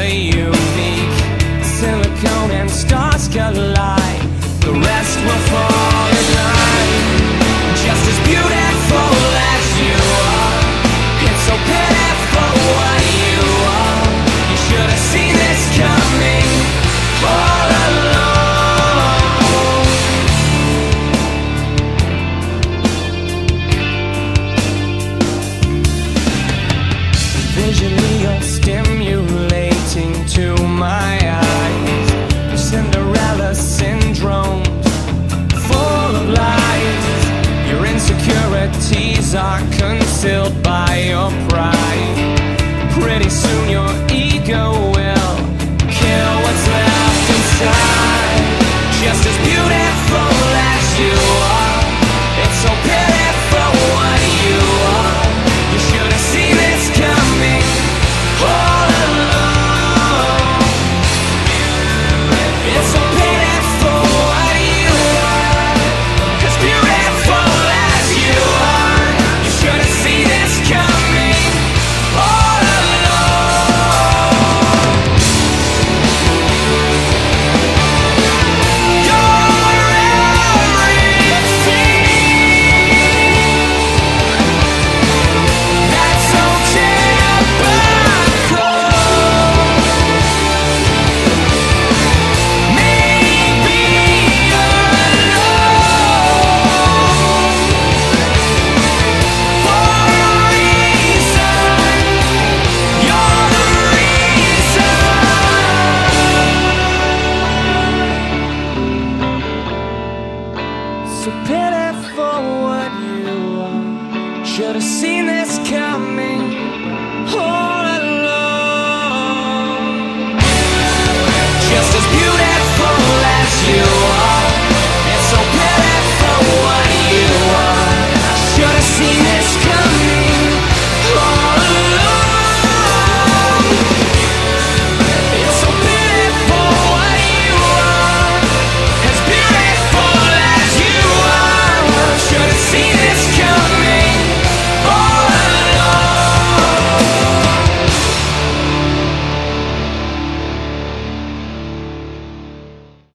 the unique. Silicone and stars collide, the rest will fall in line. Just as beautiful as you are, it's so pitiful what you are. You should have seen this coming all along. Visually you're stimulating to my eyes. Cinderella syndrome, full of lies. Your insecurities are concealed by your pride. Pretty soon your ego will kill what's left inside. Just as beautiful as you are, it's so pitiful what you are. You should have seen this coming all along. It's so pitiful what you are, as beautiful as you are. You should have seen this coming all along. You're everything that's so typical. Maybe you're alone for a reason. You're the reason. So pitiful what you are. Should have seen this coming all along. Just as beautiful as you